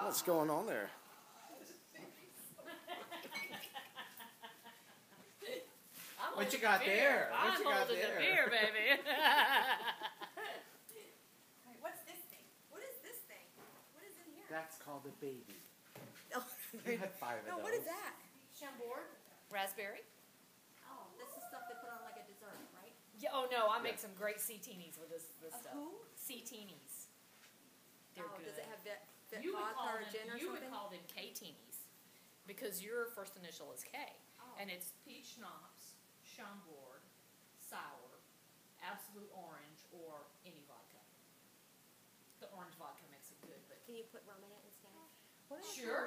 What's going on there? What you got there? I'm holding the beer, baby. What's this thing? What is this thing? What is in here? That's called a baby. Oh, You had 5 of those. no, what is that? Chambord, raspberry. Oh, this is stuff they put on like a dessert, right? Yeah. Oh no, I make some great C-tinis with this stuff. Who? C-tinis. They're good. Does it have You would vodka call or them. gin or You something? would call them K-tinis because your first initial is K, Oh. and it's peach schnapps, chambord, sour, absolute orange, or any vodka. The orange vodka makes it good, but Can you put rum in it instead? sure.